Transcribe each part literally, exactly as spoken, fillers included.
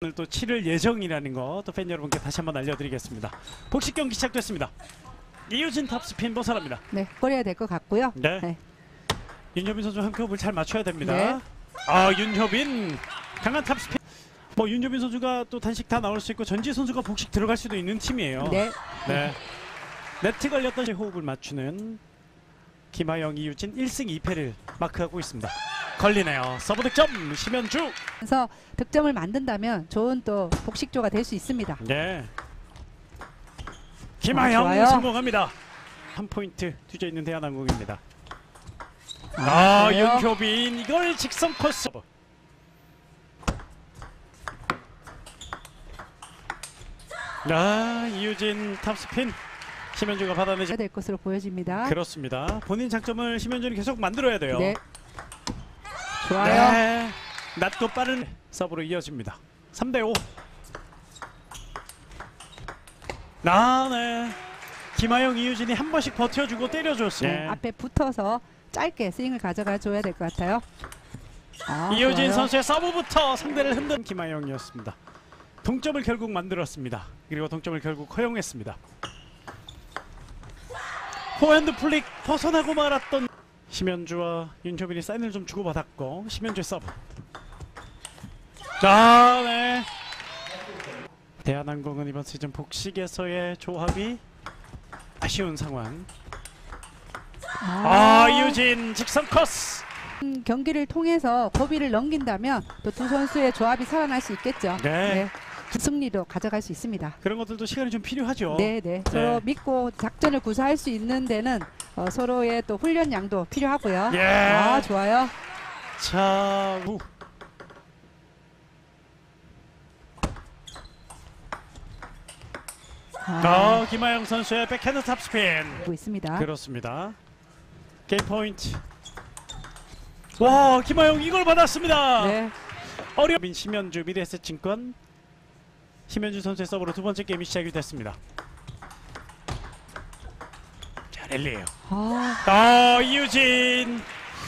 또 치를 예정이라는 거 또 팬 여러분께 다시 한번 알려드리겠습니다. 복식 경기 시작됐습니다. 이유진 탑스핀 벗어납니다. 네, 꺼려야 될 것 같고요. 네. 네. 윤효빈 선수 한 컵을 잘 맞춰야 됩니다. 네. 아, 윤효빈 강한 탑스핀. 뭐 윤효빈 선수가 또 단식 다 나올 수 있고 전지 선수가 복식 들어갈 수도 있는 팀이에요. 네. 네. 네트 걸렸던 호흡을 맞추는 김하영, 이유진 일 승 이 패를 마크하고 있습니다. 걸리네요. 서브 득점 심현주. 그래서 득점을 만든다면 좋은 또 복식조가 될 수 있습니다. 네. 김하영 아, 성공합니다. 한 포인트 뒤져 있는 대한항공입니다. 아, 아, 좋아요. 윤효빈 이걸 직선 코스. 아, 이유진 탑스핀. 심현주가 받아내지. 될 것으로 보여집니다. 그렇습니다. 본인 장점을 심현주는 계속 만들어야 돼요. 네. 좋아요. 네. 낮고 빠른 서브로 이어집니다. 삼 대 오. 아, 네. 김하영, 이유진이 한 번씩 버텨주고 때려줬어요. 네. 앞에 붙어서 짧게 스윙을 가져가 줘야 될 것 같아요. 아, 이유진 좋아요. 선수의 서브부터 상대를 흔든 김하영이었습니다. 동점을 결국 만들었습니다. 그리고 동점을 결국 허용했습니다. 포핸드 플릭 벗어나고 말았던 심현주와 윤효빈이 사인을 좀 주고받았고 심현주의 서브. 아, 네. 대한항공은 이번 시즌 복식에서의 조합이 아쉬운 상황. 아, 아, 이유진 직선 코스. 음, 경기를 통해서 고비를 넘긴다면 또 두 선수의 조합이 살아날 수 있겠죠. 네. 승리도 가져갈 수 있습니다. 그런 것들도 시간이 좀 필요하죠. 네, 네. 서로 믿고 작전을 구사할 수 있는 데는 어, 서로의 또 훈련량도 필요하고요. 예. 아, 좋아요. 자, 우. 아, 어, 김하영 선수의 백핸드 탑스핀. 하고 있습니다. 그렇습니다. 게임 포인트. 와, 김하영 이걸 받았습니다. 네. 어려운 심현주 미래에셋증권 심현주 선수의 서브로 두 번째 게임이 시작이 됐습니다. 자, 랠리예요. 아, 아, 이유진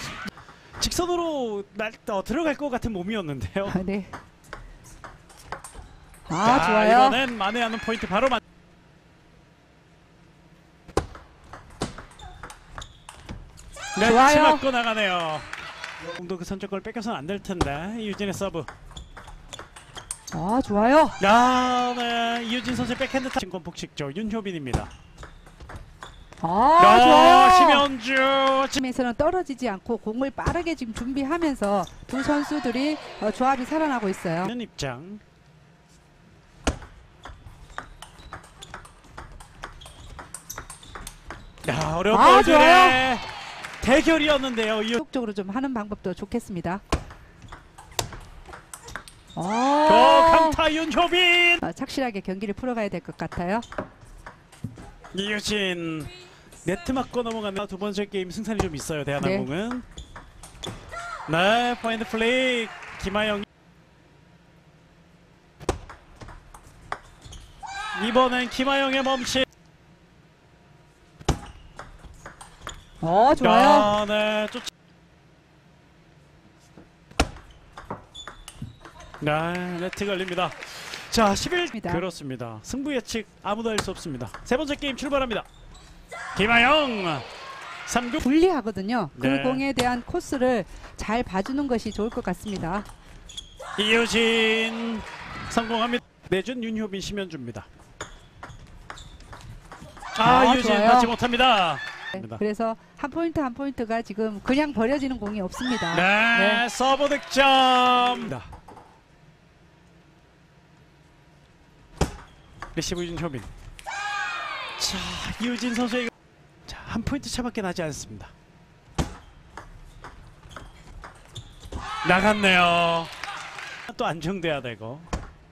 직선으로 날 어, 들어갈 것 같은 몸이었는데요. 아, 네. 아, 자, 좋아요. 이번엔 만회하는 포인트 바로 만. 네, 좋아요. 치 맞고 나가네요. 좀더 그 선제권을 뺏겨서는 안 될 텐데 이유진의 서브. 아, 좋아요. 야, 네, 이유진 선수의 백핸드 탑 증권 복식조 윤효빈입니다. 아, 야, 좋아요. 심현주. 팀에서는 떨어지지 않고 공을 빠르게 지금 준비하면서 두 선수들이 어, 조합이 살아나고 있어요. 는 입장. 야, 어려운 아, 볼들의 대결이었는데요. 이유. 적극적으로 좀 하는 방법도 좋겠습니다. 더 아, 강타 윤효빈. 어, 착실하게 경기를 풀어가야 될 것 같아요. 이유진 네트 맞고 넘어가는 두 번째 게임 승산이 좀 있어요. 대한항공은. 네, 포핸드 플레이 김하영. 이번엔 김하영의 멈칫. 어, 좋아요. 아, 네, 쫓. 네, 네트 걸립니다. 자, 십일. 입니다. 그렇습니다. 승부 예측 아무도 할 수 없습니다. 세 번째 게임 출발합니다. 김하영 삼 구. 불리하거든요. 그 네. 공에 대한 코스를 잘 봐주는 것이 좋을 것 같습니다. 이유진 성공합니다. 내준 윤효빈 심현주입니다. 아, 아, 이유진 좋아요. 받지 못합니다. 네, 그래서 한 포인트 한 포인트가 지금 그냥 버려지는 공이 없습니다. 네, 네. 서브 득점. 리시브 윤효빈. 자, 이유진 선수의 자, 한 포인트 차밖에 나지 않습니다. 나갔네요. 또 안정돼야 되고.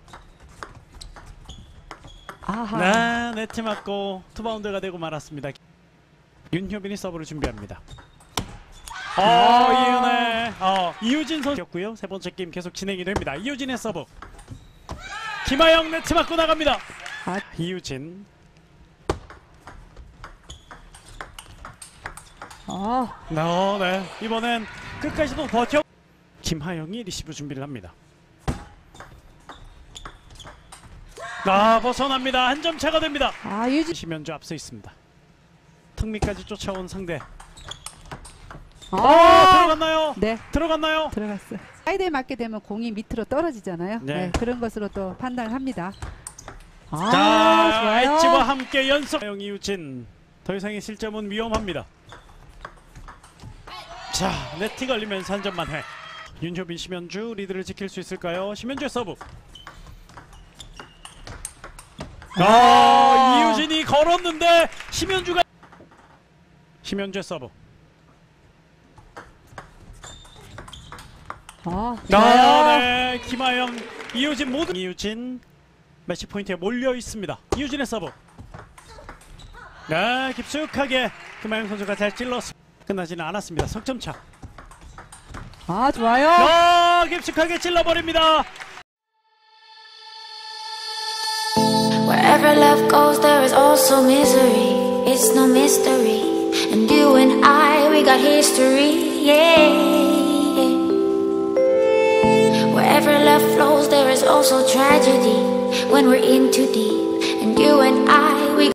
아하. 네, 네트 맞고 투바운드가 되고 말았습니다. 윤효빈이 서브를 준비합니다. 어, 아. 이은혜, 어, 이유진 선수였고요. 세 번째 게임 계속 진행이 됩니다. 이유진의 서브. 김하영 네트 맞고 나갑니다. 아. 이유진. 어, 어, 네, 이번엔 끝까지도 버텨. 김하영이 리시브 준비를 합니다. 아, 벗어납니다. 한 점 차가 됩니다. 아, 유진. 심현주 앞서 있습니다. 턱밑까지 쫓아온 상대. 아, 아, 들어갔나요? 네, 들어갔나요? 들어갔어요. 사이드에 맞게 되면 공이 밑으로 떨어지잖아요. 네. 네, 그런 것으로 또 판단을 합니다. 아, 자, 좋아요. 엣지와 함께 연속. 이유진 더 이상의 실점은 위험합니다. 자, 네트 걸리면서 한 점만 해. 윤효빈, 심현주 리드를 지킬 수 있을까요? 심현주의 서브. 아, 아. 이유진이 걸었는데 심현주가. 심현주의 서브. 아, 아, 좋아요. 네. 김하영, 이유진 모두. 이유진 매치 포인트에 몰려 있습니다. 이유진의 서브. 네, 깊숙하게 김하영 선수가 잘 찔렀. 끝나지는 않았습니다. 석점차. 아, 좋아요. 아, 깊숙하게 찔러버립니다. Wherever love goes, there is also misery. It's no mystery. And you and I, we got history. Yeah. Wherever love flows, there is also tragedy. When we're in too deep. And you and I, we